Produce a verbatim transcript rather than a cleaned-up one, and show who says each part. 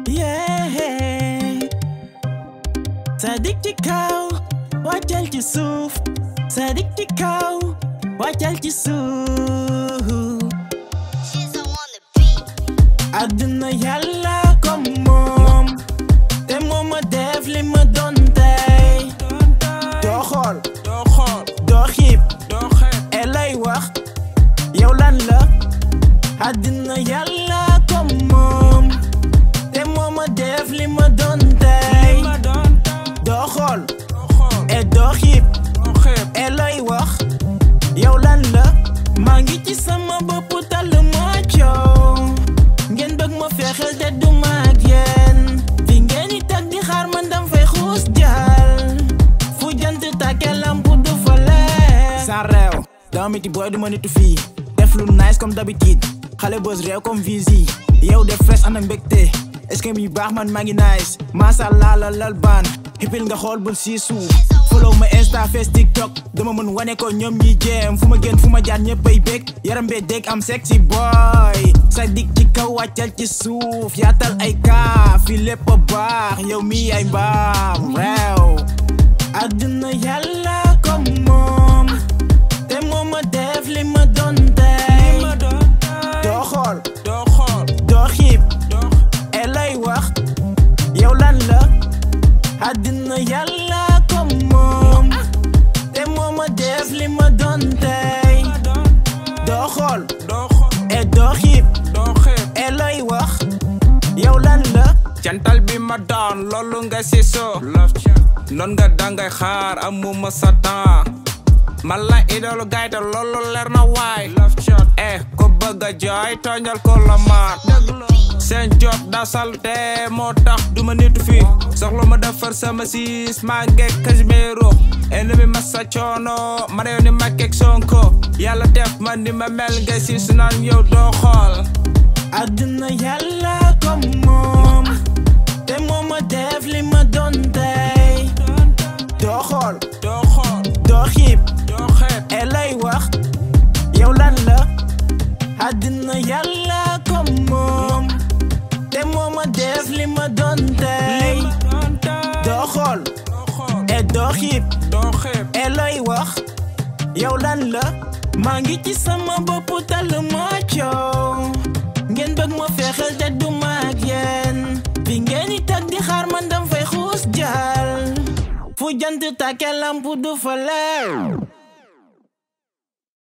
Speaker 1: yeah. Sadik ci kaw wàccal ci suuf, Sadik ci kaw wàccal ci suuf. Àdduna Yàlla ko moom, te moom ma def li ma doon tey. Doo xool
Speaker 2: doo xool
Speaker 1: doo xiib
Speaker 2: doo xeeb
Speaker 1: e lay wax yow lan la. Àdduna Yàlla ko moom, te moom ma def li ma doon tey.
Speaker 2: ma doon
Speaker 1: Doo xool
Speaker 2: doo xool
Speaker 1: e doo xiib
Speaker 2: doo xeeb
Speaker 1: e lay wax yow lan la. Maa ngi ci sama bopp tal ma coow, ngeen bëgg ma fexeel te du ma ak yéen. Fi ngeen di tag di xaar man dam fay xuus jàll, fu jant tàkkee lampu du fa leer. Sa réew dama miti booy du ma nitu fii, def lu nice comme d'habitude, xale bës réew comme visi. Yow def fresh ànd ak mbégte, est-ce que mi baax man maa ngi nice. Mashallah la lal baan hippil nga xool bul si suuf. Follow ma Insta Face TikTok, dama mën wane ko ñoom ñi jéem. Fu ma génn fu ma jaar ñëppay bég, yaram bee dégg am sexy boy. Sadik ci kaw wàccal ci suuf, yaatal ay kaa fi lépp a baax, yow mi ay mbaam réew. Àdduna Yàlla ko moom, te moom ma def li ma doon tey.
Speaker 2: ma doon
Speaker 1: Doo xool
Speaker 2: doo xool
Speaker 1: doo xiib
Speaker 2: doo
Speaker 1: e lay wax yow lan la. Àdduna Yàlla ko moom, te moom ma def li ma doon tey.
Speaker 2: ma doon
Speaker 1: Doo xool
Speaker 2: doo xool
Speaker 1: e doo xiib
Speaker 2: doo xeeb
Speaker 1: e lay wax yow lan la.
Speaker 2: jantal bi ma doon loolu nga si soo noon nga dangay xaar amuma sa temps man la idolu gayte loolu leer na waay eh ko bëgg a jooy tooñal ko la maat seen job da salte moo tax duma nitu fi soxla ma defar sama siis maa ngeeg Casimiro ennemi ma sa coono ma reew ni ma keeg Sonko yàlla def man ni ma mel ngay siis naan yow doo xool.
Speaker 1: Àdduna Yàlla ko moom, te moom ma def li ma doon tey. Doo xool
Speaker 2: doo xool
Speaker 1: doo xiib
Speaker 2: doo xeeb
Speaker 1: e lay wax yow lan la. Àdduna Yàlla ko moom, te moom ma def li ma doon tey. Doo xool
Speaker 2: doo xool
Speaker 1: e doo xiib
Speaker 2: doo xeeb
Speaker 1: e lay wax yow lan la. Maa ngi ci sama bopp tal ma coow, ngeen bëgg ma fexeel te du ma ak yéen. Fi ngeen di tag di xaar man dam fay xuus jàll, fu jant tàkkee lampu du fa leer.